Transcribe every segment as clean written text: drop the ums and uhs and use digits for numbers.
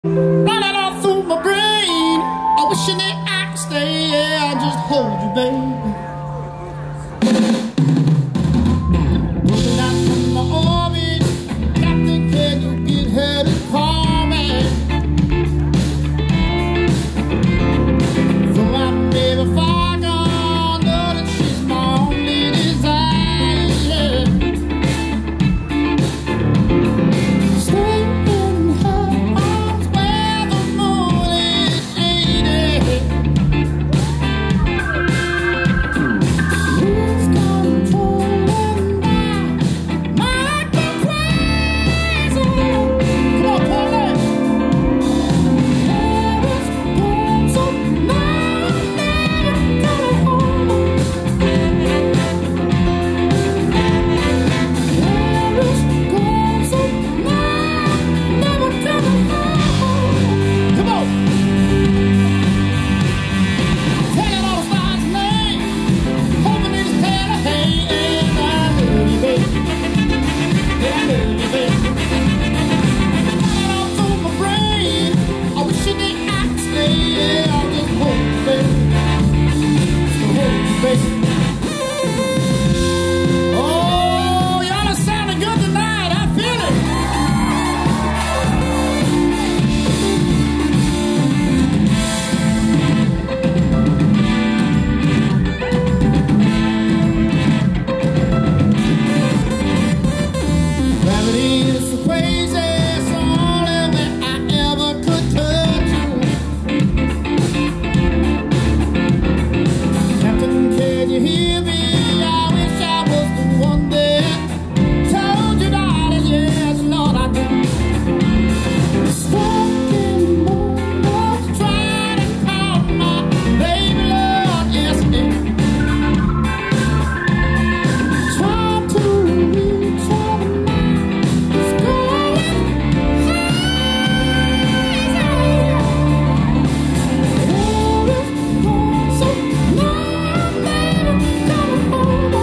Running all through my brain, I wishing that I could stay. Yeah, I just hold you, baby. Moving out from my orbit, Captain, can you get her to call me? Though I may be far gone, know that she's my only desire. Stay in her arms where the moon is shaded. Lose control and I might go crazy. Come on, Polly. Paris goes up now, never coming home. Paris goes up now, never coming home. Come on. Telling all the stars' name, hoping it's tell her, hey, and I love you, baby. Yeah, I love you, baby. Running all through my brain, I wish that I could stay. Yeah, I'll just hold you, baby. Just hold you, baby. Oh, y'all are sounding good tonight. I feel it. Gravity is so crazy, so only way I ever could touch you. Captain, can you hear me? I wish I was the one that told you, darling, yes, Lord, I do. Stuck in the moonlight, trying to call my baby, Lord, yes, it is. Try to reach out and it's going crazy. Paris goes up now, never coming home.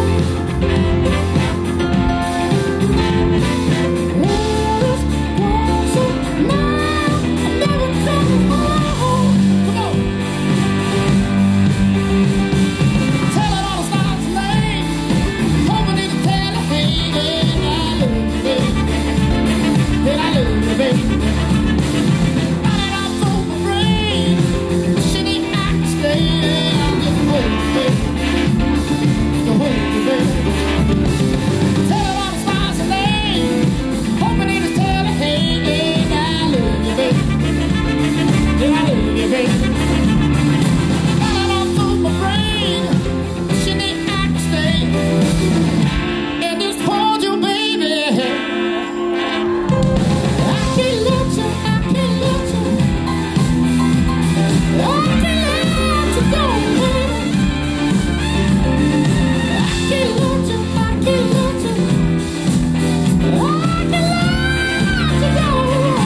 Paris goes up now, never coming home. Come on. Telling all the stars' names, hoping it'll tell her, hey, yeah, I love you, baby. Yeah, I love you, baby. Running all through my brain, wishing that I could stay. Yeah, I'll just hold you, baby. Just hold you, baby. Telling all the stars' names, hoping it'll tell her, hey, yeah, I love you, baby. Yeah, I love you, baby. Running all through my brain, wishing that I could stay and just hold you, baby. I can't let you, I can't let you, I can't let you go, baby. I can't let you, I can't let you, I can't let you go.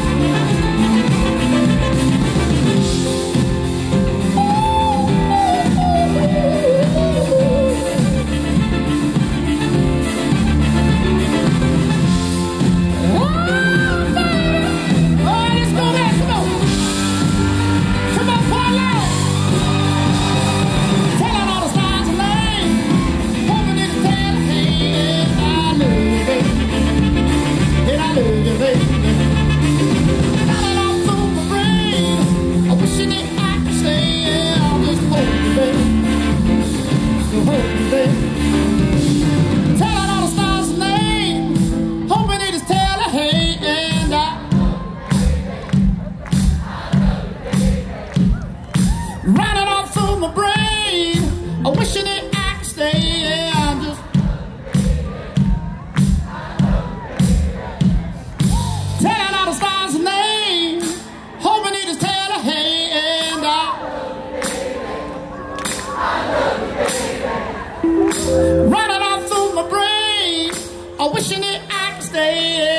Running all through my brain, I'm wishing that I could stay. Yeah, I'm just telling all the stars' names, hoping it is tell her, hey, and running all through my brain, I'm wishing that I could stay.